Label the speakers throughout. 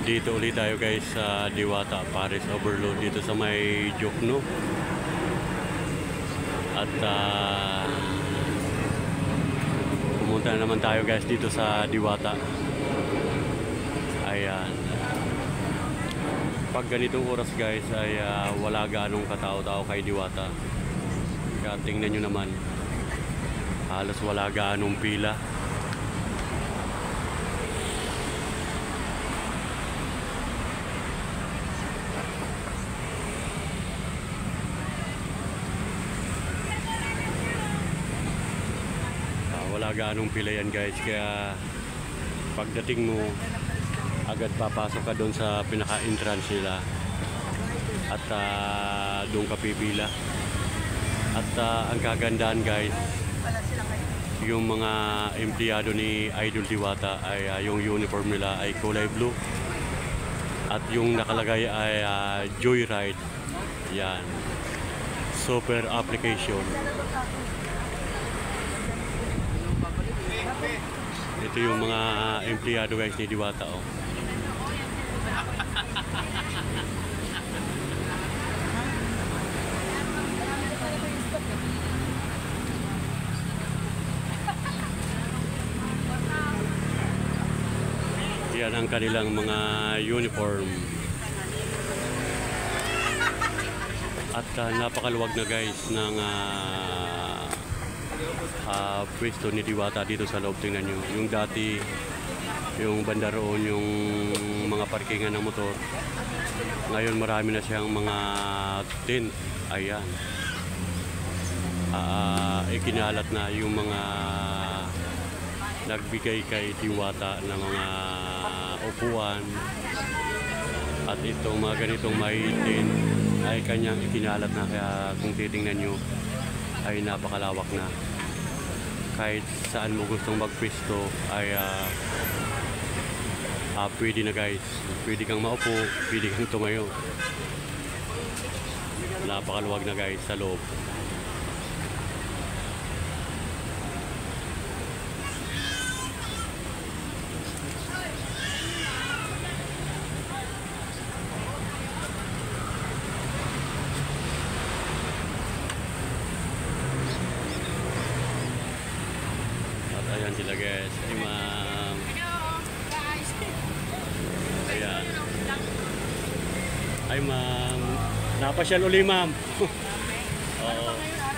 Speaker 1: Andito ulit tayo guys sa Diwata Paris Overload dito sa may Jokno. At pumunta na naman tayo guys dito sa Diwata. Ayan. Pag ganitong oras guys ay wala ganong katao-tao kay Diwata. Kaya tingnan nyo naman, halos wala ganong pila. Wala ganong pila yan guys, kaya pagdating mo agad papasok ka doon sa pinaka-entrance nila at doon ka pipila. At ang kagandahan guys, yung mga empleyado ni Idol Diwata ay yung uniform nila ay kulay blue at yung nakalagay ay Joyride. Yan, super application. Ito yung mga empleyado guys ni Diwata, oh. Yan ang kanilang mga uniform. At napakaluwag na guys ng pwesto ni Diwata dito sa loob. Tingnan nyo, yung dati yung banda roon, yung mga parkingan ng motor, ngayon marami na siyang mga tent. Ayan, ikinalat na yung mga nagbigay kay Diwata ng mga upuan. At itong mga ganitong may tent ay kanyang ikinalat na, kaya kung titingnan nyo ay napakalawak na. Kahit saan mo gustong magpwesto ay pwede na guys. Pwede kang maupo, pwede kang tumayo. Napakaluwag na guys sa loob. Ayan sila guys, ay ma'am. Ayan. Ay ma'am, napasyal uli ma'am. Oo.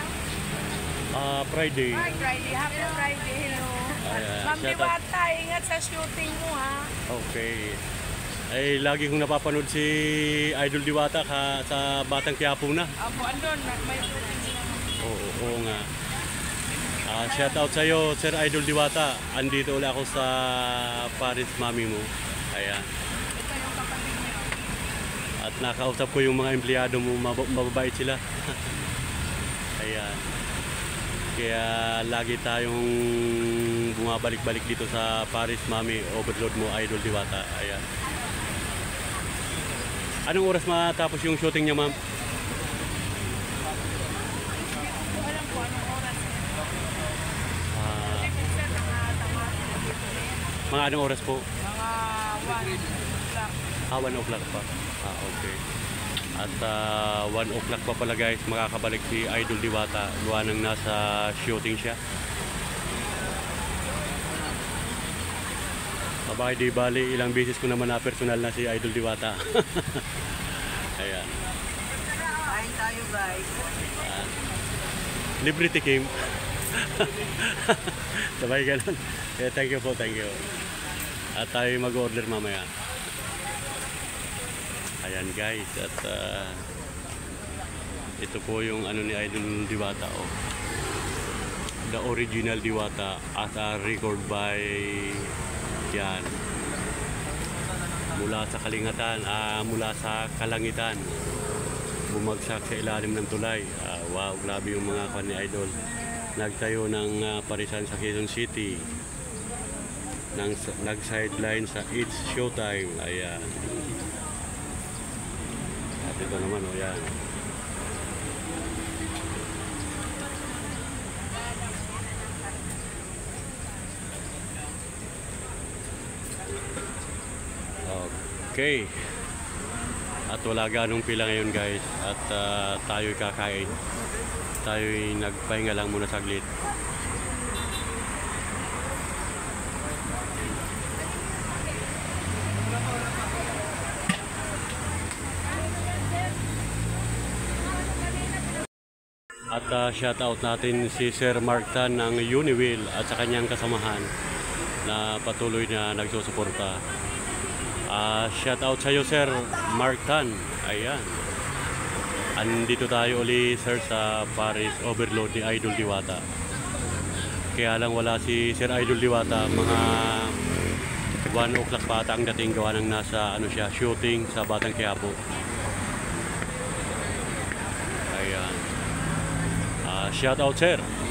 Speaker 1: Friday.
Speaker 2: Friday, happy Friday, hello. Ma'am Diwata, ingat sa shooting mo ha. Okay.
Speaker 1: Ay lagi kong napapanood si Idol Diwata sa Batang Quiapo na.
Speaker 2: Apo, andun, may shooting sila.
Speaker 1: Oo nga. Shout out sa iyo, Sir Idol Diwata. Andito ulit ako sa Paris, mami mo. Ayan.
Speaker 2: Ito yung kapatid niyo.
Speaker 1: At nakausap ko yung mga empleyado mo, mababait sila. Ayan. Kaya lagi tayong bumabalik-balik dito sa Paris, mami, overload mo, Idol Diwata. Ayan. Anong oras matapos yung shooting niya, ma'am?
Speaker 2: Alam ko anong oras.
Speaker 1: Mga anong oras po?
Speaker 2: Mga 1 o'clock.
Speaker 1: 1 o'clock pa. Okay. At 1 o'clock pa pala guys, makakabalik si Idol Diwata. Gawa nang nasa shooting siya. Sabay di bali, ilang beses ko naman na personal na si Idol Diwata. Ayan.
Speaker 2: Kain tayo guys.
Speaker 1: Libre tikim. Sabay ganun. Thank you po, thank you. At tayo mag-order mamaya. Ayan guys, at ito po yung ano ni Idol Diwata, oh. The original Diwata as a record by yan. Mula sa kalingatan, mula sa kalangitan, bumagsak sa ilalim ng tulay. Wow, grabe yung mga kan ni Idol. Nagtayo ng parisan sa Quezon City, nag-sideline sa It's Showtime. Ayan. At ito naman, oh, yan. Okay. At wala ganong pila ngayon guys. At tayo'y kakain. Tayo'y nagpahinga lang muna saglit. At shout out natin si Sir Mark Tan ng Uniwheel at sa kanyang kasamahan na patuloy na nagsusuporta. Shout out sa iyo Sir Mark Tan. Ayan. Andito tayo uli sir sa Paris Overload ni Idol Diwata. Kaya lang wala si Sir Idol Diwata. Mga 1 o'clock pa ata ang dating, gawa ng nasa shooting sa Batang Quiapo. Ayan. Shout out sir.